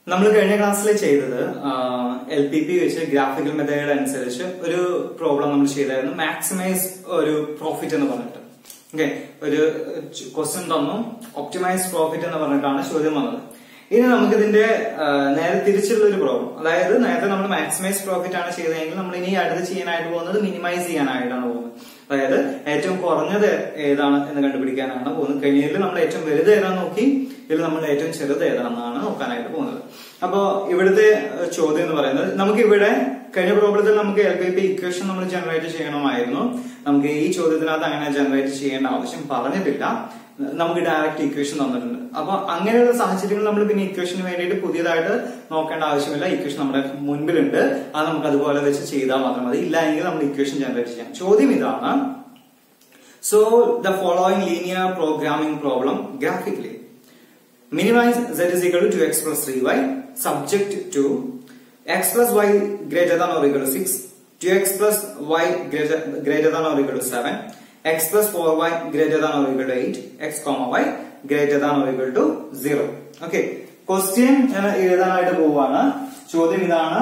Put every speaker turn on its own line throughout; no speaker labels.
നമ്മൾ കഴിഞ്ഞ ക്ലാസ്സിൽ ചെയ്തത് LPP വെച്ച് ഗ്രാഫിക്കൽ മെത്തേഡ് അനുസരിച്ച് ഒരു പ്രോബ്ലം നമ്മൾ ചെയ്തായിരുന്നു. മാക്സിമൈസ് ഒരു പ്രോഫിറ്റ് എന്ന് പറഞ്ഞിട്ട്. ഓക്കെ, ഒരു ക്വസ്റ്റ്യൻ തന്നു, ഒപ്റ്റിമൈസ് പ്രോഫിറ്റ് എന്ന് പറഞ്ഞിട്ടാണ് ചോദ്യം വന്നത്. ഇനി നമുക്കിതിന്റെ നേരെ തിരിച്ചുള്ള ഒരു പ്രോബ്ലം, അതായത് നേരത്തെ നമ്മൾ മാക്സിമൈസ് പ്രോഫിറ്റ് ആണ് ചെയ്തതെങ്കിൽ നമ്മൾ ഇനി അടുത്ത് ചെയ്യാനായിട്ട് പോകുന്നത് മിനിമൈസ് ചെയ്യാനായിട്ടാണ് പോകുന്നത്. അതായത് ഏറ്റവും കുറഞ്ഞത് ഏതാണ് എന്ന് കണ്ടുപിടിക്കാനാണ് പോകുന്നത്. കഴിഞ്ഞതിൽ നമ്മൾ ഏറ്റവും വലുത് ഏതാന്ന് നോക്കി, ഇതിൽ നമ്മൾ ഏറ്റവും ചെറുത് ഏതാണെന്നാണ് നോക്കാനായിട്ട് പോകുന്നത്. അപ്പോ ഇവിടുത്തെ ചോദ്യം എന്ന് പറയുന്നത്, നമുക്ക് ഇവിടെ കഴിഞ്ഞ പ്രോബ്ലത്തിൽ നമുക്ക് LPP ഇക്വേഷൻ നമ്മൾ ജനറേറ്റ് ചെയ്യണമായിരുന്നു. നമുക്ക് ഈ ചോദ്യത്തിനകത്ത് അങ്ങനെ ജനറേറ്റ് ചെയ്യേണ്ട ആവശ്യം പറഞ്ഞിട്ടില്ല. നമുക്ക് ഡയറക്റ്റ് ഇക്വേഷൻ തന്നിട്ടുണ്ട്. അപ്പൊ അങ്ങനെയുള്ള സാഹചര്യങ്ങൾ നമ്മൾ പിന്നെ ഇക്വേഷന് വേണ്ടിയിട്ട് പുതിയതായിട്ട് നോക്കേണ്ട ആവശ്യമില്ല. ഇക്വേഷൻ നമ്മുടെ മുൻപിലുണ്ട്, അത് നമുക്ക് അതുപോലെ വെച്ച് ചെയ്താൽ മാത്രം മതി. ഇല്ല എങ്കിൽ നമ്മൾ ഇക്വേഷൻ ജനറേറ്റ് ചെയ്യാം. ചോദ്യം ഇതാണ്: so the following linear programming problem graphically. Minimize z is equal to 2x plus 3y subject to x plus y greater than or equal to 6, 2x plus y greater than or equal to 7, x plus 4y greater than or equal to 8, x comma y greater than or equal to 0. Okay, question എഴുതാനായിട്ട് പോവാണ്. ചോദ്യം ഇതാണ്: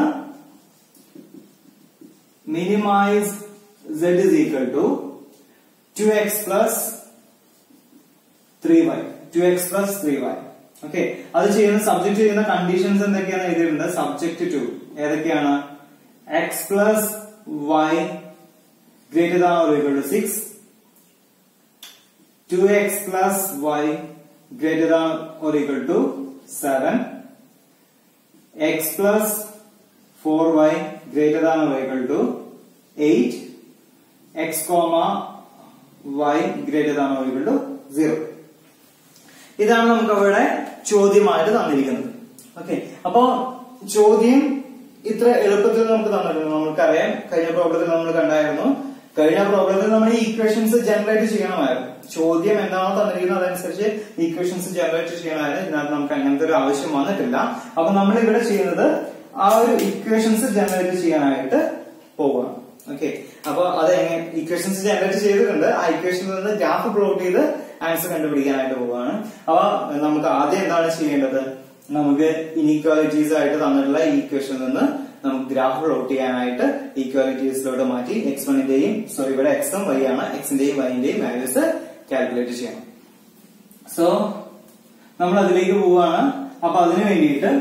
minimize z is equal to 2x plus 3y, 2x plus 3y. Okay, അത് ചെയ്യുന്ന subject ചെയ്യുന്ന conditions എന്തൊക്കെയാണ് എഴുതിയിട്ടുണ്ട്. Subject to ഏതൊക്കെയാണ്? X plus y greater than or equal to 6, 2x plus y greater than or equal to 7, x plus 4y greater than or equal to 8, x comma y greater than or equal to 0. ഇതാണ് നമുക്ക് അവിടെ ചോദ്യമായിട്ട് തന്നിരിക്കുന്നത്. Okay, അപ്പോ ചോദ്യം ഇത്ര എളുപ്പത്തിൽ നമുക്ക് തന്നിട്ടുണ്ട്. നമുക്കറിയാം, കഴിഞ്ഞ പ്രോബ്ലത്തിൽ നമ്മൾ കണ്ടായിരുന്നു. കഴിഞ്ഞ പ്രോബ്ലത്തിൽ നമ്മൾ ഈ ഇക്വേഷൻസ് ജനറേറ്റ് ചെയ്യണമായിരുന്നു. ചോദ്യം എന്താണോ തന്നിരിക്കുന്നത് അതനുസരിച്ച് ഇക്വേഷൻസ് ജനറേറ്റ് ചെയ്യണമായിരുന്നു. ഇതിനകത്ത് നമുക്ക് അങ്ങനത്തെ ഒരു ആവശ്യം വന്നിട്ടില്ല. അപ്പൊ നമ്മൾ ഇവിടെ ചെയ്യുന്നത് ആ ഒരു ഇക്വേഷൻസ് ജനറേറ്റ് ചെയ്യാനായിട്ട് പോവുകയാണ്. ഓക്കെ, അപ്പൊ അത് എങ്ങനെ ഇക്വേഷൻസ് ജനറേറ്റ് ചെയ്തിട്ടുണ്ട്. ആ ഇക്വേഷനിൽ നിന്ന് ഗ്രാഫ് പ്ലോട്ട് ചെയ്ത് ആൻസർ കണ്ടുപിടിക്കാനായിട്ട് പോവുകയാണ്. അപ്പൊ നമുക്ക് ആദ്യം എന്താണ് ചെയ്യേണ്ടത്? നമുക്ക് ഇനീക്വാലിറ്റീസ് ആയിട്ട് തന്നിട്ടുള്ള ഈ ഇക്വേഷനിൽ നിന്ന് നമുക്ക് ഗ്രാഫ് പ്ലോട്ട് ചെയ്യാനായിട്ട് ഈക്വാലിറ്റീസിലോട്ട് മാറ്റി x1ന്റെയും ഇവിടെ x ഉം y ആണ്, x-ന്റെയും y-ന്റെയും വാല്യൂസ് കാൽക്കുലേറ്റ് ചെയ്യണം. സോ നമ്മൾ അതിലേക്ക് പോവുകയാണ്. അപ്പൊ അതിനു വേണ്ടിയിട്ട്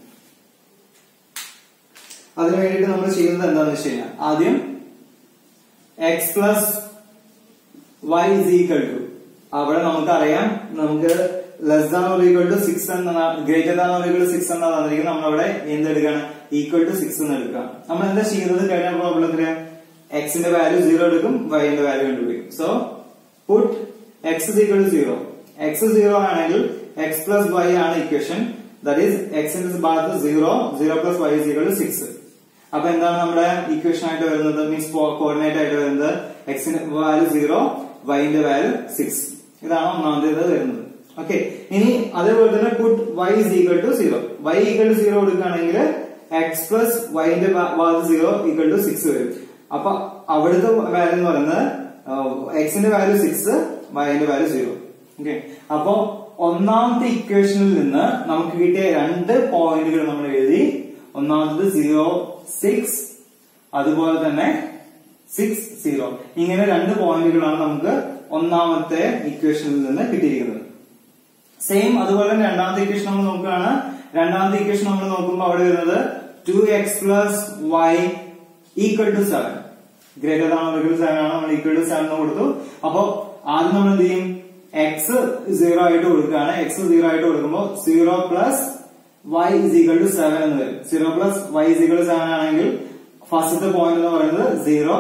നമ്മൾ ചെയ്യുന്നത് എന്താണെന്ന് വെച്ച് കഴിഞ്ഞാൽ, ആദ്യം x plus y is equal to, അവിടെ നമുക്കറിയാം, നമുക്ക് less than or equal to 6 എന്ന greater than or equal to 6 എന്നാ തന്നിരിക്കുന്നത്. നമ്മളവിടെ എന്തെടുക്കാണ്? ഈക്വൽ ടു 6 എന്ന് എടുക്കാം. നമ്മൾ എന്താ ചെയ്യുന്നത്? കഴിഞ്ഞ പ്രോബ്ലത്തില് എക്സിന്റെ വാല്യൂ 0 എടുക്കും, വൈന്റെ വാല്യൂ കണ്ടുപിടിക്കും. So put x is equal to 0. x 0 ആണെങ്കിൽ x plus y ആണ് ഇക്വേഷൻ. ദാറ്റ് ഈസ് എക്സിന്റെ ഭാഗത്ത് 0, 0 plus y is equal to 6. അപ്പൊ എന്താണ് നമ്മുടെ ഇക്വേഷൻ ആയിട്ട് വരുന്നത്? മീൻസ് കോർഡിനേറ്റ് ആയിട്ട് വരുന്നത് എക്സിന്റെ വാല്യൂ 0, വൈന്റെ വാല്യൂ 6. ഇതാണ് ഒന്നാമത്തേത് വരുന്നത്. ഓക്കെ, ഇനി അതേപോലെ തന്നെ puttu y is equal to 0. y equal to 0 കൊടുക്കുകയാണെങ്കിൽ x plus yന്റെ ഭാഗത്ത് 0 equal to 6 വരും. അപ്പൊ അവിടുത്തെ വാല്യൂ എന്ന് പറയുന്നത് എക്സിന്റെ വാല്യൂ 6, വൈന്റെ വാല്യൂ 0. ഓക്കെ, അപ്പൊ ഒന്നാമത്തെ ഇക്വേഷനിൽ നിന്ന് നമുക്ക് കിട്ടിയ രണ്ട് പോയിന്റുകൾ നമ്മൾ എഴുതി. ഒന്നാമത്തത് 0, 6, അതുപോലെ തന്നെ 6, 0. ഇങ്ങനെ രണ്ട് പോയിന്റുകളാണ് നമുക്ക് ഒന്നാമത്തെ ഇക്വേഷനിൽ നിന്ന് കിട്ടിയിരിക്കുന്നത്. സെയിം അതുപോലെ തന്നെ രണ്ടാമത്തെ ഇക്വേഷൻ നമ്മൾ നോക്കുകയാണ്. രണ്ടാമത്തെ ഇക്വേഷൻ നമ്മൾ നോക്കുമ്പോൾ അവിടെ വരുന്നത് 2x plus y equal to 7. Greater than or equal to 7 ആണ്. നമ്മൾ ഈക്വൽ ടു 7 കൊടുത്തു. അപ്പൊ ആദ്യം നമ്മൾ എന്ത് ചെയ്യും? x 0 ആയിട്ട് കൊടുക്കുകയാണ്. x 0 ആയിട്ട് കൊടുക്കുമ്പോൾ 0 plus y is equal to 7 എന്ന് വരും. 0 plus y is equal to 7 ആണെങ്കിൽ ഫസ്റ്റത്തെ പോയിന്റ് എന്ന് പറയുന്നത് 0,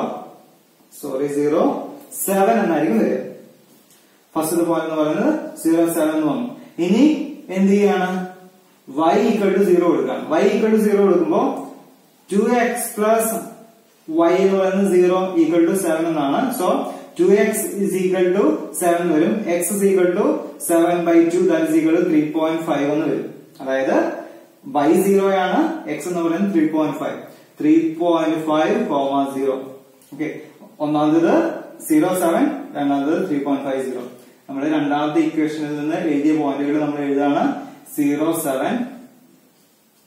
7 എന്നായിരിക്കും വരിക. ഫസ്റ്റത്തെ പോയിന്റ് എന്ന് പറയുന്നത് 0, 7 എന്ന് വന്നു. ഇനി എന്ത് ചെയ്യാണ്? y equal to 0 കൊടുക്കാം. y equal to 0 കൊടുക്കുമ്പോൾ 2x plus y എന്ന് പറയുന്നത് 0 equal to 7 എന്നാണ്. So 2x is equal to 7 വരും. x is equal to 7/2, that is equal to 3.5 എന്ന് വരും. അതായത് y 0 ആണ്, x എന്ന് പറയുന്നത് 3.5, 3.5, 0. ഓക്കെ, ഒന്നാമത് 0, 7, രണ്ടാമത് 3.50. നമ്മുടെ രണ്ടാമത്തെ ഇക്വേഷനിൽ നിന്ന് എഴുതിയ പോയിന്റുകൾ നമ്മൾ എഴുതാണ് 0, 7,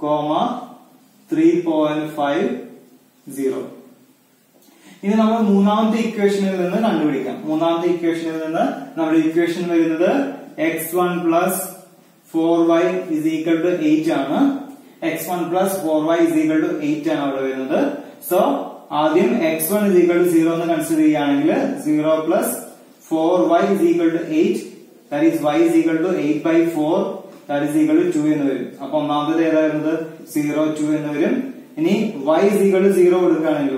3.50. ഇനി നമ്മൾ മൂന്നാമത്തെ ഇക്വേഷനിൽ നിന്ന് കണ്ടുപിടിക്കാം. മൂന്നാമത്തെ ഇക്വേഷനിൽ നിന്ന് നമ്മുടെ ഇക്വേഷൻ വരുന്നത് x1 plus 4y is equal to 8 ആണ്. x1 plus 4y is equal to 8 ആണ് അവിടെ വരുന്നത്. സോ ആദ്യം x1 is equal to 0 എന്ന് കൺസിഡർ ചെയ്യുകയാണെങ്കിൽ 0 plus 4y is equal to 8, that is y is equal to 8 by 4, that is equal to 2 എന്ന് വരും. അപ്പൊ ഒന്നാമത് ഏതാ വരുന്നത് 0, 2 എന്ന് വരും. ഇനി y is equal to 0 കൊടുക്കുകയാണെങ്കിൽ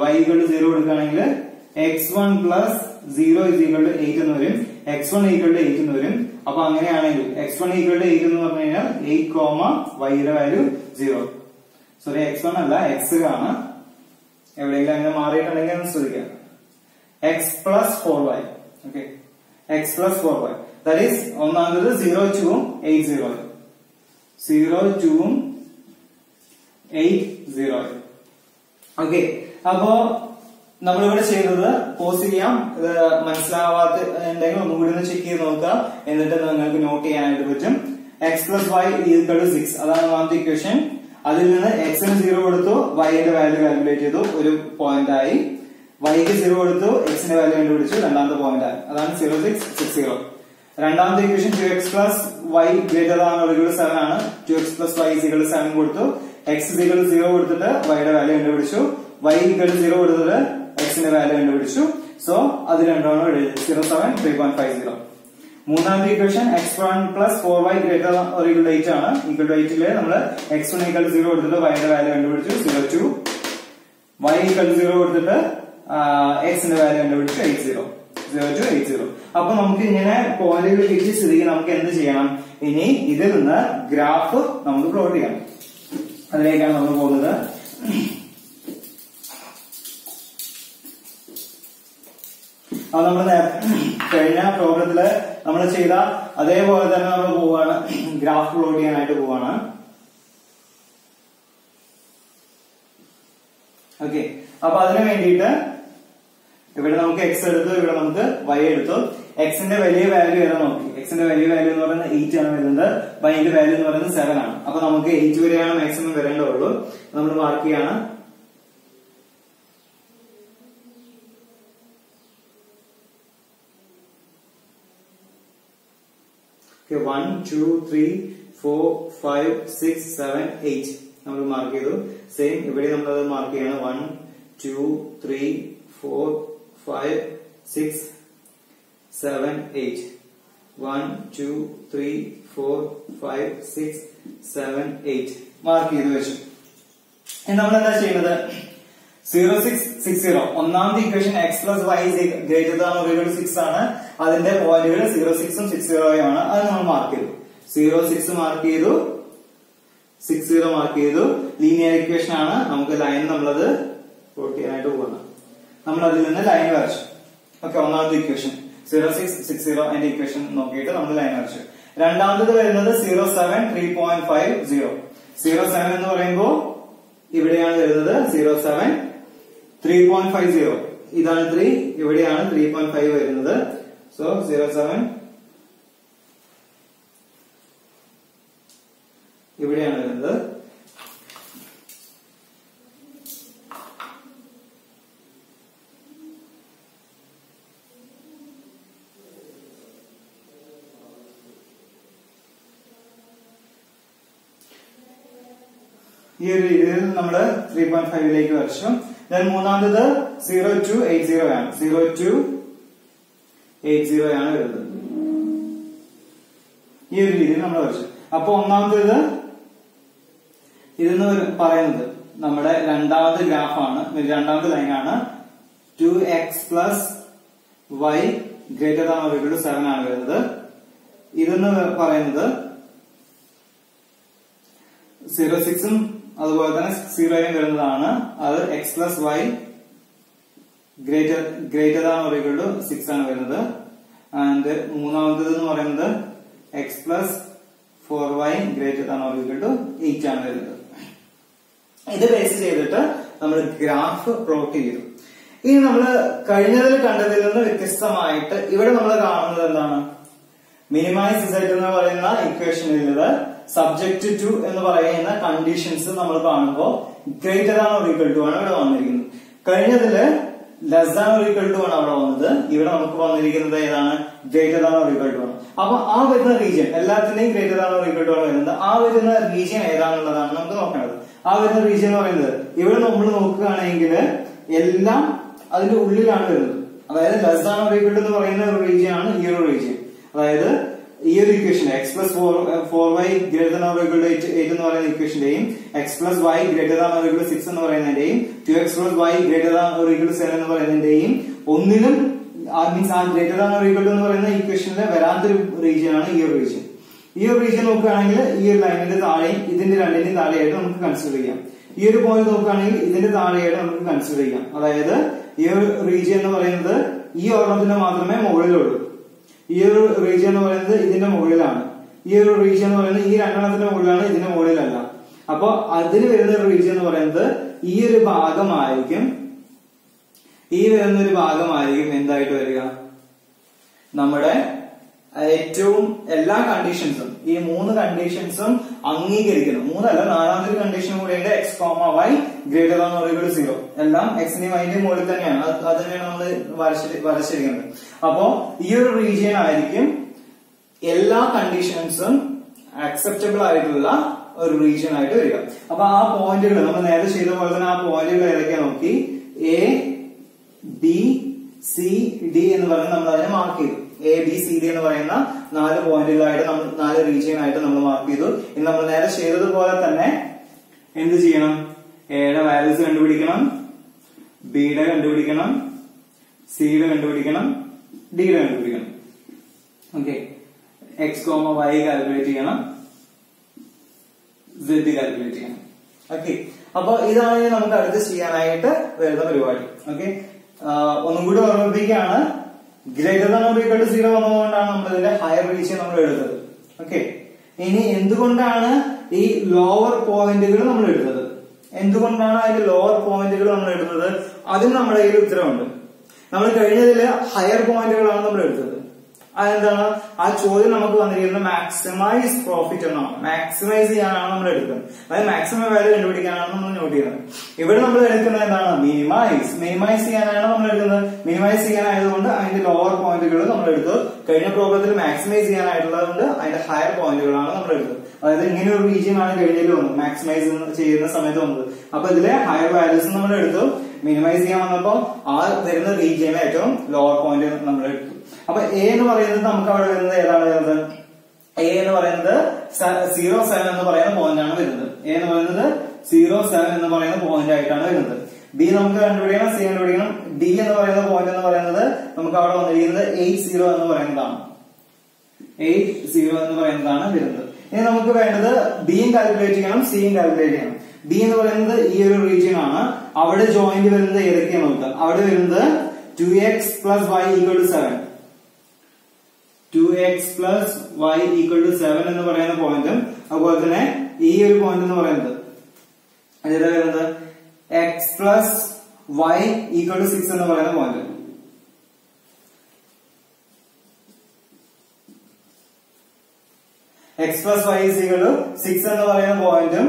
x1 plus 0 is equal to 8 എന്ന് വരും. x1 equal to 8 എന്ന് വരും. അപ്പൊ അങ്ങനെയാണെങ്കിൽ x1 equal to 8 എന്ന് പറഞ്ഞു കഴിഞ്ഞാൽ 8, y യുടെ വാല്യൂ 0. സോറി, x1 അല്ല, x ആണ്. എവിടെയെങ്കിലും അങ്ങനെ മാറിയിട്ടുണ്ടെങ്കിൽ ഒന്ന് ശ്രദ്ധിക്കാം. x plus 4y. Okay, x plus 4y. That is ഒന്നാമത് 0, 2 ഉം 8, 0. 0, 2 ഉം 8, 0. ഓക്കെ, അപ്പോ നമ്മളിവിടെ ചെയ്തത് പോസ് ചെയ്യാം. ഇത് മനസ്സിലാവാത്ത ഉണ്ടെങ്കിൽ ഒന്നുകൂടി ഒന്ന് ചെക്ക് ചെയ്ത് നോക്കുക. എന്നിട്ട് നിങ്ങൾക്ക് നോട്ട് ചെയ്യാനായിട്ട് പറ്റും. x plus y equal to 6, അതാണ് ഒന്നാമത്തെ ഇക്വേഷൻ. അതിൽ നിന്ന് x ന് 0 കൊടുത്തു, y യുടെ വാല്യൂ കാൽക്കുലേറ്റ് ചെയ്തു, ഒരു പോയിന്റ് ആയി. y ക്ക് 0 കൊടുത്തു, x ന്റെ വാല്യൂ കണ്ടുപിടിച്ചു, രണ്ടാമത്തെ പോയിന്റ് ആയി. അതാണ് 0, 6, 6, 0. രണ്ടാമത്തെ equation 2x plus y greater than or equal to 7 ആണ്. 2x plus y is equal to 7 കൊടുത്തു, x is equal to 0 കൊടുത്തിട്ട് y യുടെ വാല്യൂ കണ്ടുപിടിച്ചു, y equal to 0 കൊടുത്തിട്ട് x ന്റെ വാല്യൂ കണ്ടുപിടിച്ചു. സോ അത് രണ്ടാണ് 0, 7, 3.50. മൂന്നാമത്തെ equation x1 plus 4y greater than or equal to 8 ആണ്. equal to 8 ല് നമ്മള് x1 equal to 0 കൊടുത്തിട്ട് y യുടെ വാല്യൂ കണ്ടുപിടിച്ചു, 0, 2. y equal to 0 കൊടുത്തിട്ട് x ന്റെ വാല്യൂ കണ്ടുപിടിച്ചു, 8, 0. 0, 2, 8, 0. അപ്പൊ നമുക്ക് ഇങ്ങനെ പോയിന്റുകൾ കിട്ടിയ സ്ഥിതിക്ക് നമുക്ക് എന്ത് ചെയ്യണം? ഇനി ഇതിൽ നിന്ന് ഗ്രാഫ് നമുക്ക് പ്ലോട്ട് ചെയ്യണം. അതിലേക്കാണ് നമ്മൾ പോകുന്നത്. അത് നമ്മൾ കഴിഞ്ഞ പ്രോബ്ലത്തില് നമ്മൾ ചെയ്ത അതേപോലെ തന്നെ നമ്മൾ പോവാണ്, ഗ്രാഫ് പ്ലോട്ട് ചെയ്യാനായിട്ട് പോവാണ്. ഓക്കെ, അപ്പൊ അതിനു വേണ്ടിയിട്ട് ഇവിടെ നമുക്ക് x എടുത്തു, ഇവിടെ നമുക്ക് y എടുത്തു. x ന്റെ വലിയ വാല്യൂ ഏതാ നോക്കി. x ന്റെ വലിയ വാല്യൂ എന്ന് പറയുന്നത് 8 ആണ് വരുന്നത്. y ന്റെ വാല്യൂ എന്ന് പറയുന്നത് 7 ആണ്. അപ്പൊ നമുക്ക് 8 വരെയാണ് മാക്സിമം വരേണ്ടതുള്ളൂ. നമ്മൾ മാർക്ക് ചെയ്യാണ്. Okay, 1, 2, 3, 4, 5, 6, 7, 8 നമ്മൾ മാർക്ക് ചെയ്തു. സെയിം ഇവിടെ നമ്മൾ മാർക്ക് ചെയ്യണം. 1, 2, 3, 4, 5, 6, 7, 8. 1, 2, 3, 4, 5, 6, 7, 8 മാർക്ക് ചെയ്ത് വെച്ചു. ഇനി നമ്മൾ എന്താ ചെയ്യുന്നത്? 0, 6, 6, 0. ഒന്നാമത്തെ equation x plus y is greater than or equal to 6 ആണ്. അതിന്റെ പോയിന്റുകൾ 0, 6 ഉം 6, 0 ആണ്. അത് നമ്മൾ മാർക്ക് ചെയ്തു. 0, 6 മാർക്ക് ചെയ്തു, 6, 0 മാർക്ക് ചെയ്തു. ലീനിയർ ഇക്വേഷൻ ആണ്. നമുക്ക് ലൈൻ നമ്മളത് പ്ലോട്ട് ചെയ്യാനായിട്ട് പോകുന്നത്. നമ്മൾ അതിൽ നിന്ന് ലൈൻ വരച്ചു. ഓക്കെ, ഒന്നാമത്തെ ഇക്വേഷൻ 0, 6, 6, 0 അതിന്റെ ഇക്വേഷൻ നോക്കിയിട്ട് നമ്മൾ ലൈൻ വരച്ചു. രണ്ടാമത്തത് വരുന്നത് 0, 7, 3.50. 0, 7 എന്ന് പറയുമ്പോൾ ഇവിടെയാണ് വരുന്നത് 0, 7, 3.50. ഇതാണ് 3, ഇവിടെയാണ് 3.5 വരുന്നത്. സോ 0, 7 ഇവിടെയാണ് വരുന്നത്. ഈ ഒരു രീതിയിൽ നമ്മള് 3.5ലേക്ക് വരച്ചു. മൂന്നാമത് 0, 2, 8, 0 ആണ്. 0, 2, 8, 0 ആണ് വരുന്നത്. ഈ ഒരു രീതിയിൽ നമ്മൾ വരച്ചു. അപ്പൊ ഒന്നാമത്തേത് ഇതെന്ന് പറയുന്നത് നമ്മുടെ രണ്ടാമത്തെ ഗ്രാഫാണ്, രണ്ടാമത്തെ ലൈനാണ്. 2x plus y greater than or equal to 7 ആണ് വരുന്നത്. ഇതെന്ന് പറയുന്നത് 0, 6 ഉം അതുപോലെ തന്നെ 0 വരുന്നതാണ്. അത് x plus y greater than or equal to 6 ആണ് വരുന്നത്. ആൻഡ് മൂന്നാമത്തേത് എന്ന് പറയുന്നത് x plus 4y greater than or equal to 8 ആണ് വരുന്നത്. ഇത് ബേസ് ചെയ്തിട്ട് നമ്മൾ ഗ്രാഫ് പ്ലോട്ട് ചെയ്തു. ഇനി നമ്മൾ കഴിഞ്ഞതിൽ കണ്ടതിൽ നിന്ന് വ്യത്യസ്തമായിട്ട് ഇവിടെ നമ്മൾ കാണുന്നത് എന്താണ്? മിനിമൈസ് z എന്ന് പറയുന്ന ഇക്വേഷനിൽ സബ്ജക്ട് ടു എന്ന് പറയുന്ന കണ്ടീഷൻസ് നമ്മൾ കാണുമ്പോൾ greater than or equal to ആണ് ഇവിടെ വന്നിരിക്കുന്നത്. കഴിഞ്ഞതില് less than or equal to ആണ് അവിടെ വന്നത്. ഇവിടെ നമുക്ക് വന്നിരിക്കുന്നത് ഏതാണ്? Greater than or equal to ആണ്. അപ്പൊ ആ വരുന്ന റീജിയൻ എല്ലാത്തിന്റെയും greater than or equal to ആണ് വരുന്നത്. ആ വരുന്ന റീജിയൻ ഏതാണെന്നുള്ളതാണ് നമുക്ക് നോക്കേണ്ടത്. ആ വരുന്ന റീജിയൻ എന്ന് പറയുന്നത് ഇവിടെ നമ്മൾ നോക്കുകയാണെങ്കിൽ എല്ലാം അതിന്റെ ഉള്ളിലാണ് വരുന്നത്. അതായത് less than or equal to എന്ന് പറയുന്ന ഒരു റീജിയൻ ആണ് ഈ ഒരു റീജിയൻ. അതായത് ഈ ഒരു equation x plus 4y greater than or equal to 8 എന്ന് പറയുന്ന ഇക്വേഷന്റെയും x plus y greater than or equal to 6 എന്ന് പറയുന്നതിന്റെയും 2x plus y greater than or equal to 7 എന്ന് പറയുന്നതിന്റെയും ഒന്നിലും മീൻസ് ആ greater than or equal to എന്ന് പറയുന്ന ഇക്വേഷനിലെ വരാത്തൊരു റീജിയൻ ആണ് ഈ ഒരു റീജിയൻ. ഈ ഒരു റീജിയൻ നോക്കുകയാണെങ്കിൽ ഈ ഒരു ലൈനിന്റെ താഴെയും ഇതിന്റെ രണ്ടിന്റെയും താഴെയായിട്ട് നമുക്ക് കൺസിഡർ ചെയ്യാം. ഈ ഒരു പോയിന്റ് നോക്കുകയാണെങ്കിൽ ഇതിന്റെ താഴെയായിട്ട് നമുക്ക് കൺസിഡർ ചെയ്യാം. അതായത് ഈ ഒരു റീജിയൻ എന്ന് പറയുന്നത് ഈ ഒരെണ്ണത്തിന് മാത്രമേ മുകളിലുള്ളൂ. ഈ ഒരു റീജിയൻ എന്ന് പറയുന്നത് ഇതിന്റെ മുകളിലാണ്. ഈ ഒരു റീജിയൻ എന്ന് പറയുന്നത് ഈ രണ്ടെണ്ണത്തിന്റെ മുകളിലാണ്, ഇതിന്റെ മുകളിലല്ല. അപ്പൊ അതിന് വരുന്ന ഒരു റീജിയൻ എന്ന് പറയുന്നത് ഈ ഒരു ഭാഗമായിരിക്കും. ഈ വരുന്ന ഒരു ഭാഗമായിരിക്കും എന്തായിട്ട് വരിക? നമ്മുടെ ഏറ്റവും എല്ലാ കണ്ടീഷൻസും ഈ 3 കണ്ടീഷൻസും അംഗീകരിക്കുന്നു. 3 അല്ല, 4ാമത്തെ കണ്ടീഷൻ കൂടെയുണ്ട്. X comma y greater than or equal to 0. എല്ലാം എക്സിന്റെയും വൈന്റെയും മുകളിൽ തന്നെയാണ്. അത് തന്നെയാണ് നമ്മൾ വരച്ചിരിക്കുന്നത്. അപ്പോ ഈ ഒരു റീജിയൻ ആയിരിക്കും എല്ലാ കണ്ടീഷൻസും അക്സെപ്റ്റബിൾ ആയിട്ടുള്ള ഒരു റീജിയൻ ആയിട്ട് വരിക. അപ്പൊ ആ പോയിന്റുകൾ നമ്മൾ നേരത്തെ ചെയ്ത പോലെ തന്നെ ആ പോയിന്റുകൾ ഏതൊക്കെയാ നോക്കി, എ ബി സി ഡി എന്ന് പറഞ്ഞ് നമ്മൾ അതിനെ മാർക്ക് ചെയ്തു. എ ബി സി ഡി എന്ന് പറയുന്ന 4 പോയിന്റുകളായിട്ട് നമ്മൾ 4 റീജിയൻ ആയിട്ട് നമ്മൾ മാർക്ക് ചെയ്തു. ഇനി നമ്മൾ നേരെ ചെയ്തതുപോലെ തന്നെ എന്ത് ചെയ്യണം? എയുടെ വാല്യൂസ് കണ്ടുപിടിക്കണം, ബിയുടെ കണ്ടുപിടിക്കണം, സിയുടെ കണ്ടുപിടിക്കണം, ഡിയുടെ കണ്ടുപിടിക്കണം. Okay, x comma y calculate ചെയ്യണം, സെഡ് കാൽക്കുലേറ്റ് ചെയ്യണം. ഓക്കെ, അപ്പൊ ഇതാണ് നമുക്ക് അടുത്ത് ചെയ്യാനായിട്ട് വരുന്ന പരിപാടി. ഓക്കെ, ഒന്നും കൂടി ഓർമ്മിപ്പിക്കുകയാണ്, greater than or equal to 0 വന്നതുകൊണ്ടാണ് നമ്മൾ ഇതിന്റെ ഹയർ റീജിയൻ നമ്മൾ എടുത്തത്. ഓക്കെ, ഇനി എന്തുകൊണ്ടാണ് ഈ ലോവർ പോയിന്റുകൾ നമ്മൾ എടുത്തത്? എന്തുകൊണ്ടാണ് അതിന്റെ ലോവർ പോയിന്റുകൾ നമ്മൾ എടുത്തത്? അതിന് നമ്മുടെ കയ്യിൽ ഉത്തരവുണ്ട്. നമ്മൾ കഴിഞ്ഞതില് ഹയർ പോയിന്റുകളാണ് നമ്മൾ എടുത്തത്. അതെന്താണ്? ആ ചോദ്യം നമുക്ക് വന്നിരിക്കുന്നത് മാക്സിമൈസ് പ്രോഫിറ്റ് എന്നാണ്. മാക്സിമൈസ് ചെയ്യാനാണ് നമ്മൾ എടുക്കുന്നത്. അതായത് മാക്സിമം വാല്യൂ കണ്ടുപിടിക്കാനാണ് നമ്മൾ നോട്ട് ചെയ്യുന്നത്. ഇവിടെ നമ്മൾ എടുക്കുന്നത് എന്താണ്? മിനിമൈസ്. മിനിമൈസ് ചെയ്യാനാണ് നമ്മൾ എടുക്കുന്നത്. മിനിമൈസ് ചെയ്യാനായതുകൊണ്ട് അതിന്റെ ലോവർ പോയിന്റുകൾ നമ്മൾ എടുത്തു. കഴിഞ്ഞ പ്രോബ്ലത്തിൽ മാക്സിമൈസ് ചെയ്യാനായിട്ടുള്ളതുകൊണ്ട് അതിന്റെ ഹയർ പോയിന്റുകളാണ് നമ്മൾ എടുത്തത്. അതായത് ഇങ്ങനെ ഒരു റീജിയൻ ആണ് കഴിഞ്ഞതിൽ വന്നത്, മാക്സിമൈസ് ചെയ്യുന്ന സമയത്ത് വന്നത്. അപ്പൊ ഇതിലെ ഹയർ വാല്യൂസ് നമ്മൾ എടുത്തു. മിനിമൈസ് ചെയ്യാൻ വന്നപ്പോ ആ വരുന്ന റീജിയനിലെ ഏറ്റവും ലോവർ പോയിന്റ് നമ്മൾ എടുത്തു. അപ്പൊ എ എന്ന് പറയുന്നത് നമുക്ക് അവിടെ വരുന്നത് ഏതാണ് വരുന്നത്? എ എന്ന് പറയുന്നത് 0.7 എന്ന് പറയുന്ന പോയിന്റ് ആണ് വരുന്നത്. എ എന്ന് പറയുന്നത് 0.7 എന്ന് പറയുന്ന പോയിന്റ് ആയിട്ടാണ് വരുന്നത്. ബി നമുക്ക് കണ്ടുപിടിക്കണം, സി കണ്ടുപിടിക്കണം. ഡി എന്ന് പറയുന്ന പോയിന്റ് എന്ന് പറയുന്നത് നമുക്ക് അവിടെ വന്നിരിക്കുന്നത് 80 എന്ന് പറയുന്നതാണ്. 80 എന്ന് പറയുന്നതാണ് വരുന്നത്. ഇനി നമുക്ക് വേണ്ടത് ബിയും കാൽക്കുലേറ്റ് ചെയ്യണം, സിയും കാൽക്കുലേറ്റ് ചെയ്യണം. ബി എന്ന് പറയുന്നത് ഈ ഒരു റീജിയൻ ആണ്. അവിടെ ജോയിന്റ് വരുന്നത് ഏതൊക്കെയാണ് നോക്കുക. അവിടെ വരുന്നത് 2x plus y equal to 7. 2x plus y equal to 7 എന്ന് പറയുന്ന പോയിന്റും അതുപോലെ തന്നെ ഈ ഒരു പോയിന്റ് എന്ന് പറയുന്നത് അതിന്റെ വരുന്നത് x plus y equal to 6 എന്ന് പറയുന്ന point. x plus y equal to 6 എന്ന് പറയുന്ന പോയിന്റും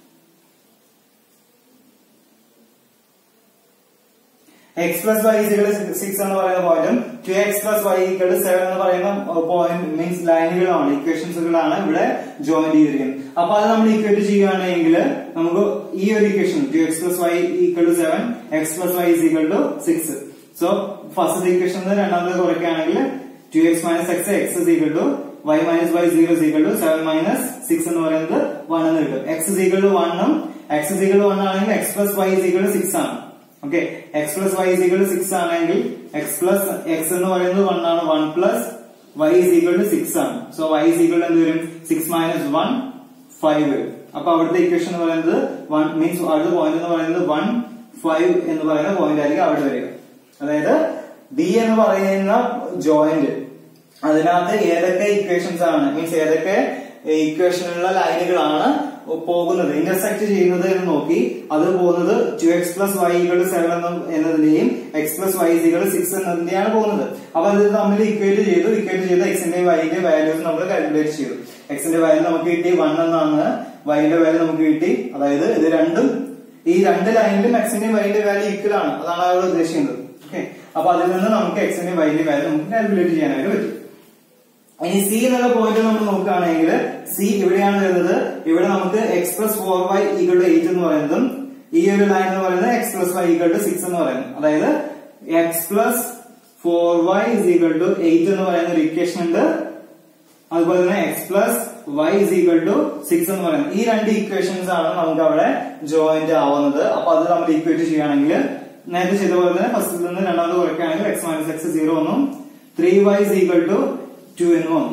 x പ്ലസ് വൈ ഈക്വൽ 6 എന്ന് പറയുന്ന പോയിന്റും 2x പ്ലസ് വൈ ഈക്വൽ 7 എന്ന് പറയുന്ന പോയിന്റ് മീൻസ് ലൈനുകളാണ്, ഇക്വേഷൻസുകളാണ് ഇവിടെ ജോയിൻ ചെയ്തിരിക്കുന്നത്. അപ്പൊ അത് നമ്മൾ ഇക്വേറ്റ് ചെയ്യുകയാണെങ്കിൽ നമുക്ക് ഈ ഒരു equation 2x plus y equal 7, x plus y equal 6. So first equation രണ്ടാമത് കുറയ്ക്കുകയാണെങ്കിൽ 2x minus x x equal to y minus y 0 equal to 7 minus 6 എന്ന് പറയുന്നത് 1 എന്ന് കിട്ടും. x ഈക്വൽ ടു 1 ഉം x ഈക്വൽ ടു 1 ആണെങ്കിൽ x plus y equal to 6 ആണ്. Okay, x plus y equal to 6 ആണെങ്കിൽ x പ്ലസ് x എന്ന് പറയുന്നത് 1 ആണ്. 1 പ്ലസ് y ഈക്വൽ ടു 6 ആണ്. സോ y ഈക്വൽ എന്ത് വരും? 6 മൈനസ് 1 5 വരും. അപ്പൊ അവിടുത്തെ ഇക്വേഷൻ എന്ന് പറയുന്നത് 1 മീൻസ് അടുത്ത പോയിന്റ് എന്ന് പറയുന്നത് 1 5 എന്ന് പറയുന്ന പോയിന്റ് ആയിരിക്കും അവിടെ വരിക. അതായത് ബി എന്ന് പറയുന്ന ജോയിന്റ് അതിനകത്ത് ഏതൊക്കെ ഇക്വേഷൻസ് ആണ് മീൻസ് ഏതൊക്കെ ഇക്വേഷനുള്ള ലൈനുകളാണ് പോകുന്നത്, ഇന്റർസെക്ട് ചെയ്യുന്നത് എന്ന് നോക്കി അത് പോകുന്നത് 2x പ്ലസ് വൈ ഈക്വൽ 7 എന്നതിന്റെയും x പ്ലസ് വൈ ഈക്വൽ 6 എന്നതിന്റെയാണ് പോകുന്നത്. അപ്പൊ അത് തമ്മിൽ ഇക്വേറ്റ് ചെയ്ത് എക്സിന്റെയും വൈന്റെയും വാല്യൂസ് നമ്മൾ കാൽക്കുലേറ്റ് ചെയ്തു. എക്സിന്റെ വാല്യൂ നമുക്ക് കിട്ടി 1 എന്നാണ്, വൈന്റെ വാല്യൂ നമുക്ക് കിട്ടി. അതായത് ഇത് രണ്ടും ഈ രണ്ട് ലൈനിലും എക്സിന്റെയും വൈന്റെ വാല്യൂ ഈക്വൽ ആണ്, അതാണ് അവിടെ ഉദ്ദേശിക്കുന്നത്. ഓക്കെ, അപ്പൊ അതിൽ നിന്ന് നമുക്ക് എക്സിന്റെയും വൈന്റെ വാല്യൂ നമുക്ക് കാൽക്കുലേറ്റ് ചെയ്യാനായിട്ട് പറ്റും. ഇനി സി എന്നുള്ള പോയിന്റ് നമ്മൾ നോക്കുകയാണെങ്കിൽ സി ഇവിടെയാണ് വരുന്നത്. ഇവിടെ നമുക്ക് X plus 4y equal to 8 എന്ന് പറയുന്നതും ഈ ഒരു ലൈൻ എന്ന് പറയുന്നത് x plus y equal to 6 എന്ന് പറയുന്നത്. അതായത് X plus 4y equal to 8 എന്ന് പറയുന്ന ഒരു ഇക്വേഷൻ ഉണ്ട്. അതുപോലെ തന്നെ x plus y equal to 6 എന്ന് പറയുന്നത്. ഈ രണ്ട് ഇക്വേഷൻസ് ആണ് നമുക്ക് അവിടെ ജോയിന്റ് ആവുന്നത്. അപ്പൊ അത് നമ്മൾ ഈക്വേറ്റ് ചെയ്യുകയാണെങ്കിൽ നേരത്തെ ചെയ്ത പോലെ തന്നെ ഫസ്റ്റിൽ നിന്ന് രണ്ടാമത് കുറയ്ക്കുകയാണെങ്കിൽ എക്സ് മൈനസ് എക്സ് 0 എന്നും 3y ഈക്വൽ ടു 2 എന്നും വന്നു.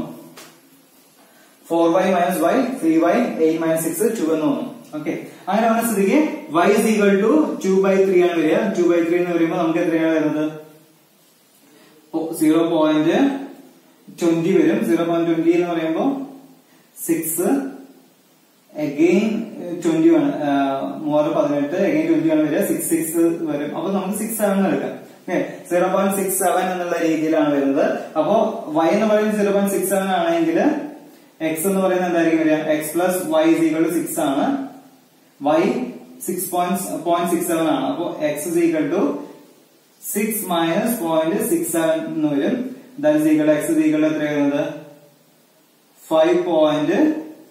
4y minus y 3y 8 minus 6 2 എന്ന് വന്നു. ഓക്കെ, അങ്ങനെ വന്ന സ്ഥിതിക്ക് y ഈക്വൽ ടു 2/3 ആണ് വരിക. 2/3 എന്ന് പറയുമ്പോൾ നമുക്ക് എത്രയാണ് വരുന്നത്? 0.20 വരും. 0.20 എന്ന് പറയുമ്പോൾ 6 അഗെയിൻ 20 ആണ്, 18 അഗെയിൻ 20 ആണ് വരിക. 6 വരും. അപ്പൊ നമുക്ക് 6-7 എടുക്കാം. 0.67 എന്നുള്ള രീതിയിലാണ് വരുന്നത്. അപ്പോ y എന്ന് പറയുന്നത് 0.67 ആണെങ്കിൽ x എന്ന് പറയുന്നത് എന്തായിരിക്കും വരിക? x plus y equal to 6 ആണ്. y 6.67 ആണ്. അപ്പോ x ഈക്വൽ ടു 6 മൈനസ് 0.67 എന്ന് വരും. That equal x equal to എത്ര വരുന്നത്? 5.343.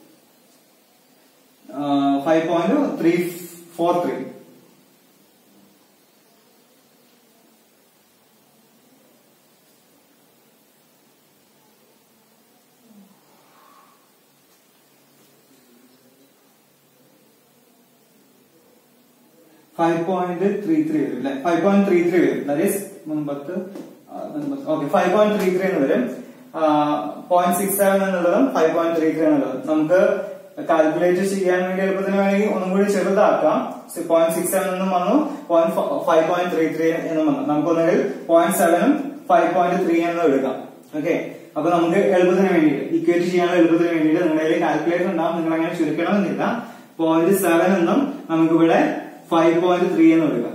5.33 വരും അല്ലെ? 5.33 വരും. ദാറ്റ് ഈസ് മുൻപത്ത് ഓക്കെ 5.33 എന്ന് വരും. 0.67 എന്നുള്ളതും 5.33 എന്നുള്ളതും നമുക്ക് കാൽക്കുലേറ്റ് ചെയ്യാൻ വേണ്ടി എളുപ്പത്തിന് വേണമെങ്കിൽ ഒന്നും കൂടി ചെറുതാക്കാം. 0.67 എന്നും വന്നു, 5.33 എന്നും വന്നു. നമുക്കൊന്നെങ്കിൽ 0.7 5.3 എന്നും എടുക്കാം. ഓക്കെ, അപ്പൊ നമുക്ക് എളുപ്പത്തിന് വേണ്ടിയിട്ട് ഇക്വേറ്റ് ചെയ്യാനുള്ള എളുപ്പത്തിന് വേണ്ടിയിട്ട് നിങ്ങളുടെ കാൽക്കുലേറ്റർ ഉണ്ടാവും. നിങ്ങൾ അങ്ങനെ ചുരുക്കണമെന്നില്ല. 0.7 എന്നും നമുക്കിവിടെ 5.3 എന്ന് എടുക്കാം.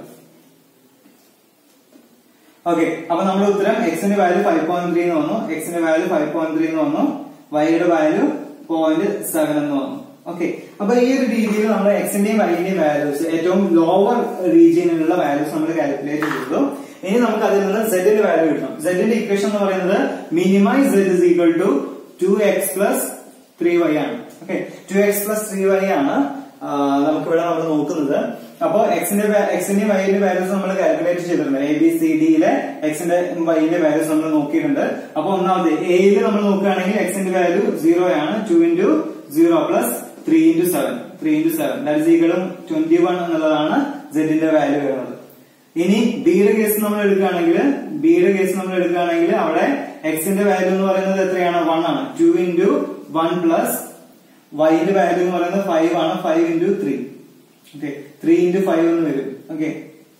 ഓക്കെ, അപ്പൊ നമ്മുടെ ഉത്തരം എക്സിന്റെ വാല്യൂ 5.3 എന്ന് വന്നു, എക്സിന്റെ വാല്യൂ 5.3 എന്ന് വന്നു, വൈയുടെ വാല്യൂ 0.7 എന്ന് വന്നു. ഓക്കെ, അപ്പൊ ഈ ഒരു രീതിയിൽ നമ്മൾ എക്സിന്റെയും വൈന്റെയും വാല്യൂസ് ഏറ്റവും ലോവർ റീജിയനിലുള്ള വാല്യൂസ് നമ്മൾ കാൽക്കുലേറ്റ് ചെയ്തു. ഇനി നമുക്ക് അതിൽ നിന്ന് സെഡിന്റെ വാല്യൂ കിട്ടണം. സെഡിന്റെ ഇക്വേഷൻ എന്ന് പറയുന്നത് minimise z is equal to 2x plus 3y ആണ്. ഓക്കെ, 2x plus 3y ആണ് നമുക്കിവിടെ നമ്മൾ നോക്കുന്നത്. അപ്പോ എക്സിന്റെയും വൈന്റെ വാല്യൂസ് നമ്മൾ കാൽക്കുലേറ്റ് ചെയ്തിട്ടുണ്ട്. ABCDയിലെ എക്സിന്റെ വൈന്റെ വാല്യൂസ് നമ്മൾ നോക്കിയിട്ടുണ്ട്. അപ്പൊ ഒന്നാമത് എയിൽ നമ്മൾ നോക്കുകയാണെങ്കിൽ എക്സിന്റെ വാല്യൂ 0 ആണ്. 2 into 0 plus 3 into 7 that is equal 21 എന്നുള്ളതാണ് സെഡിന്റെ വാല്യൂ വരുന്നത്. ഇനി ബിയുടെ കേസ് നമ്മൾ എടുക്കുകയാണെങ്കിൽ അവിടെ എക്സിന്റെ വാല്യൂ എന്ന് പറയുന്നത് എത്രയാണ്? 1 ആണ്. 2 into 1 plus വൈന്റെ വാല്യൂ എന്ന് പറയുന്നത് 5 ആണ്. 5 into 3 ഓക്കെ 3 into 5 എന്ന് വരും. ഓക്കെ,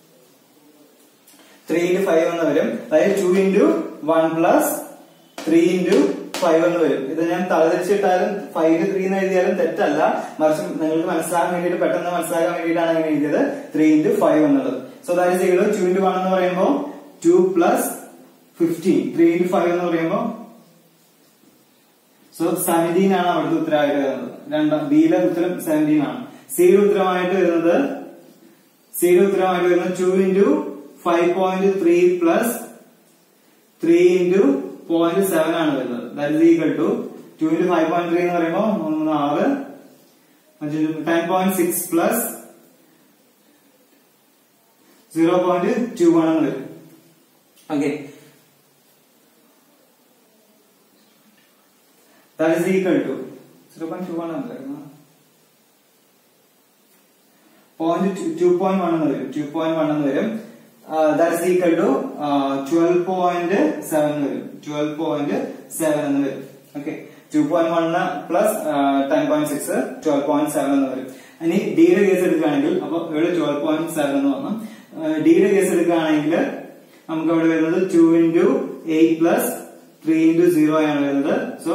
3 into 5 എന്ന് വരും. അതായത് 2 into 1 plus 3 into 5 എന്ന് വരും. ഇത് ഞാൻ തലതിരിച്ചിട്ടാലും 5 into 3 എന്ന് എഴുതിയാലും തെറ്റല്ല, മറിച്ച് നിങ്ങൾക്ക് മനസ്സിലാക്കാൻ വേണ്ടിയിട്ട് പെട്ടെന്ന് മനസ്സിലാക്കാൻ വേണ്ടിയിട്ടാണ് അങ്ങനെ എഴുതിയത് 3 into 5 എന്നുള്ളത്. So that is equal 2 into 1 എന്ന് പറയുമ്പോൾ 2 plus 15. 3 into 5 എന്ന് പറയുമ്പോൾ 17 ആണ് അവിടുത്തെ ഉത്തരമായിട്ട് വരുന്നത്. ബിയിലെ ഉത്തരം 17 ആണ്. സിയുടെ ഉത്തരമായിട്ട് വരുന്നത് 2 into 5.3 plus 3 into 0.7 ആണ് വരുന്നത്. That is equal to 2 into 5.3 എന്ന് പറയുമ്പോൾ 6 10.6 plus 0.21 എന്ന് വരും. Okay, that is equal to 0.21 എന്ന് വരും. 2.1 എന്ന് വരും. 2.1 എന്ന് വരും. That is equal to 12.7 എന്ന് വരും. 12.7 എന്ന് വരും. ഓക്കെ, 2.1 plus 10.6 12.7 എന്ന് വരും. ഇനി ഡിയുടെ കേസ് എടുക്കുകയാണെങ്കിൽ അപ്പൊ ഇവിടെ 12.7 എന്ന് വന്നു. ഡിയുടെ കേസ് എടുക്കുകയാണെങ്കിൽ നമുക്ക് അവിടെ വരുന്നത് 2 into 8 plus 3 into 0 ആണ് വരുന്നത്. സോ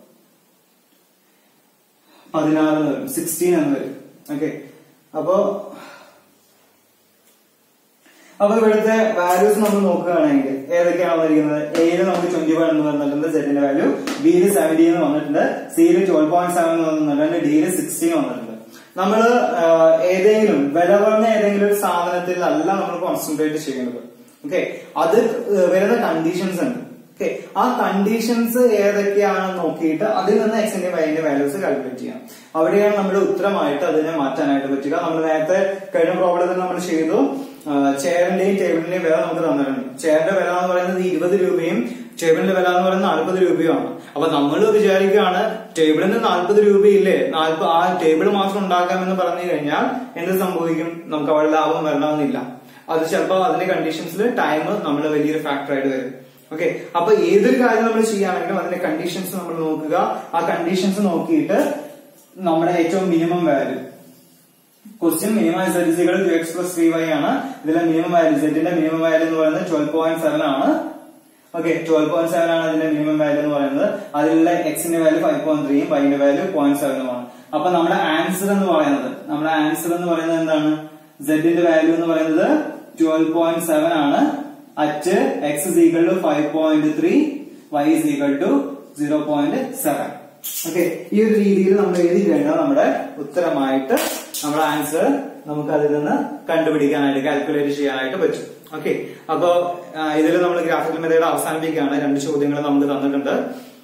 16 എന്ന് വരും. 16 എന്ന് വരും. ഓക്കെ, അപ്പൊ ഇവിടുത്തെ വാല്യൂസ് നമ്മൾ നോക്കുകയാണെങ്കിൽ ഏതൊക്കെയാണ് വന്നിരിക്കുന്നത്? എയിൽ നമുക്ക് 21 എന്ന് വന്നിട്ടുണ്ട് സെറ്റിന്റെ വാല്യൂ, ബിയിൽ 70 എന്ന് വന്നിട്ടുണ്ട്, സിയിൽ 12.7 എന്ന് വന്നിട്ടുണ്ട്, ഡിയിൽ 16 വന്നിട്ടുണ്ട്. നമ്മൾ ഏതെങ്കിലും വില പറഞ്ഞ ഏതെങ്കിലും ഒരു സാധനത്തിൽ അല്ല നമ്മൾ കോൺസെൻട്രേറ്റ് ചെയ്യുന്നത്. ഓക്കെ, അത് വരുന്ന കണ്ടീഷൻസ് ഉണ്ട്. ഓക്കെ, ആ കണ്ടീഷൻസ് ഏതൊക്കെയാണെന്ന് നോക്കിയിട്ട് അതിൽ നിന്ന് എക്സിന്റെ വൈന്റെ വാല്യൂസ് കാൽക്കുലേറ്റ് ചെയ്യാം. അവിടെയാണ് നമ്മുടെ ഉത്തരമായിട്ട് അതിനെ മാറ്റാനായിട്ട് പറ്റുക. നമ്മൾ നേരത്തെ കഴിഞ്ഞ പ്രോബ്ലത്തിൽ നമ്മൾ ചെയ്തു, ചെയറിന്റെയും ടേബിളിന്റെയും വില നമുക്ക് തന്നിട്ടുണ്ട്. ചെയറിന്റെ വില എന്ന് പറയുന്നത് 20 രൂപയും ടേബിളിന്റെ വില എന്ന് പറയുന്നത് 40 രൂപയുമാണ്. അപ്പൊ നമ്മൾ വിചാരിക്കുകയാണ് ടേബിളിന് 40 രൂപയില്ലേ, ആ ടേബിൾ മാത്രം ഉണ്ടാക്കാമെന്ന് പറഞ്ഞു കഴിഞ്ഞാൽ എന്ത് സംഭവിക്കും? നമുക്ക് അവിടെ ലാഭം വരണമെന്നില്ല. അത് ചിലപ്പോൾ അതിന്റെ കണ്ടീഷൻസിൽ ടൈം നമ്മൾ വലിയൊരു ഫാക്ടറായിട്ട് വരും. ഓക്കെ, അപ്പൊ ഏതൊരു കാര്യം നമ്മൾ ചെയ്യുകയാണെങ്കിലും അതിന്റെ കണ്ടീഷൻസ് നമ്മൾ നോക്കുക. ആ കണ്ടീഷൻസ് നോക്കിയിട്ട് നമ്മുടെ ഏറ്റവും minimum value, question minimum z = 2x + 3y ആണ്. ഇതിലെ മിനിമം വാല്യൂ, സെറ്റിന്റെ മിനിമം വാല്യൂ എന്ന് പറയുന്നത് 12.7 ആണ്. ഓക്കെ, 12.7 ആണ് അതിന്റെ മിനിമം വാല്യൂ എന്ന് പറയുന്നത്. അതിലുള്ള എക്സിന്റെ വാല്യൂ 5.3യും വൈന്റെ വാല്യൂ 0.7ഉമാണ്. അപ്പൊ നമ്മുടെ ആൻസർ എന്ന് പറയുന്നത് എന്താണ്? സെറ്റിന്റെ വാല്യൂ എന്ന് പറയുന്നത് 12.7 ആണ്. At x = 5.3, y = 0.7. ഓക്കെ, ഈ ഒരു രീതിയിൽ നമ്മൾ എഴുതി കഴിഞ്ഞാൽ നമ്മുടെ ഉത്തരമായിട്ട് നമ്മുടെ ആൻസർ നമുക്ക് അതിൽ നിന്ന് കണ്ടുപിടിക്കാനായിട്ട് കാൽക്കുലേറ്റ് ചെയ്യാനായിട്ട് പറ്റും. ഓക്കെ, അപ്പോ ഇതിൽ നമ്മൾ ഗ്രാഫിക്കൽ മെത്തേഡ് അവസാനിപ്പിക്കുകയാണ്. 2 ചോദ്യങ്ങൾ നമുക്ക് തന്നിട്ടുണ്ട്.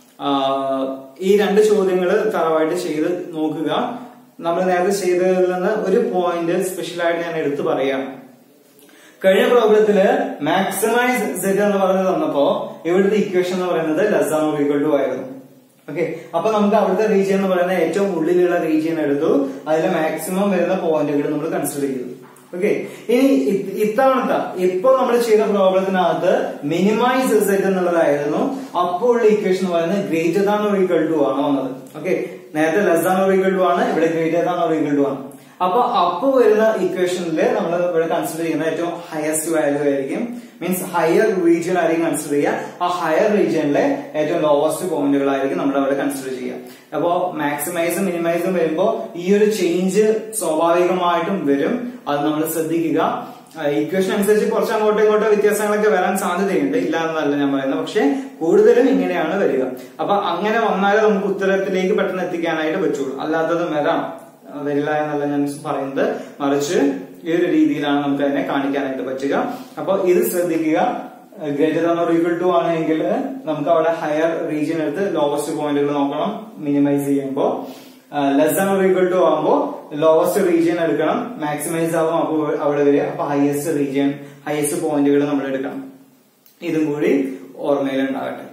ഈ 2 ചോദ്യങ്ങൾ തറവായിട്ട് ചെയ്ത് നോക്കുക. നമ്മൾ നേരത്തെ ചെയ്തതിൽ നിന്ന് ഒരു പോയിന്റ് സ്പെഷ്യലായിട്ട് ഞാൻ എടുത്തു പറയാം. കഴിഞ്ഞ പ്രോബ്ലത്തില് മാക്സിമൈസ് z എന്ന് പറഞ്ഞത് തന്നപ്പോ ഇവിടുത്തെ ഇക്വേഷൻ എന്ന് പറയുന്നത് ≤ ആയിരുന്നു. ഓക്കെ, അപ്പൊ നമുക്ക് അവിടുത്തെ റീജിയൻ എന്ന് പറയുന്ന ഏറ്റവും ഉള്ളിലുള്ള റീജിയൻ എടുത്തു, അതിലെ മാക്സിമം വരുന്ന പോയിന്റുകൾ നമ്മൾ കൺസിഡർ ചെയ്തു. ഓക്കെ, ഇനി ഇത്തവണത്തെ ഇപ്പൊ നമ്മൾ ചെയ്ത പ്രോബ്ലത്തിനകത്ത് മിനിമൈസ് z എന്നുള്ളതായിരുന്നു. അപ്പോൾ ഉള്ള ഇക്വേഷൻ എന്ന് പറയുന്നത് > ആണ് വന്നത്. ഓക്കെ, നേരത്തെ > ആണ്, ഇവിടെ > ആണ്. അപ്പൊ വരുന്ന ഇക്വേഷനിൽ നമ്മൾ ഇവിടെ കൺസിഡർ ചെയ്യുന്ന ഏറ്റവും ഹയസ്റ്റ് വാല്യൂ ആയിരിക്കും, മീൻസ് ഹയർ റീജിയൻ ആയിരിക്കും കൺസിഡർ ചെയ്യുക. ആ ഹയർ റീജിയനിലെ ഏറ്റവും ലോവസ്റ്റ് പോയിന്റുകളായിരിക്കും നമ്മൾ അവിടെ കൺസിഡർ ചെയ്യുക. അപ്പോ മാക്സിമൈസും മിനിമൈസും വരുമ്പോ ഈ ഒരു ചേഞ്ച് സ്വാഭാവികമായിട്ടും വരും. അത് നമ്മൾ ശ്രദ്ധിക്കുക. ഇക്വേഷൻ അനുസരിച്ച് കുറച്ച് അങ്ങോട്ടോ ഇങ്ങോട്ടോ വ്യത്യാസങ്ങളൊക്കെ വരാൻ സാധ്യതയുണ്ട്, ഇല്ല എന്നല്ല ഞാൻ പറയുന്നത്. പക്ഷെ കൂടുതലും ഇങ്ങനെയാണ് വരിക. അപ്പൊ അങ്ങനെ വന്നാലേ നമുക്ക് ഉത്തരത്തിലേക്ക് പെട്ടെന്ന് എത്തിക്കാനായിട്ട് പറ്റുള്ളൂ, അല്ലാത്തത് വരില്ല എന്നല്ല ഞാൻ പറയുന്നത്. മറിച്ച് ഈ ഒരു രീതിയിലാണ് നമുക്ക് അതിനെ കാണിക്കാനായിട്ട് പറ്റുക. അപ്പൊ ഇത് ശ്രദ്ധിക്കുക. > ആണെങ്കിൽ നമുക്ക് അവിടെ ഹയർ റീജിയൻ എടുത്ത് ലോവസ്റ്റ് പോയിന്റുകൾ നോക്കണം മിനിമൈസ് ചെയ്യുമ്പോൾ. > ആകുമ്പോ ലോവസ്റ്റ് റീജിയൻ എടുക്കണം, മാക്സിമൈസ് ആകും അപ്പോൾ അവിടെ വരിക. അപ്പൊ ഹയസ്റ്റ് പോയിന്റുകൾ നമ്മൾ എടുക്കണം. ഇതും കൂടി ഓർമ്മയിൽ ഉണ്ടാകട്ടെ.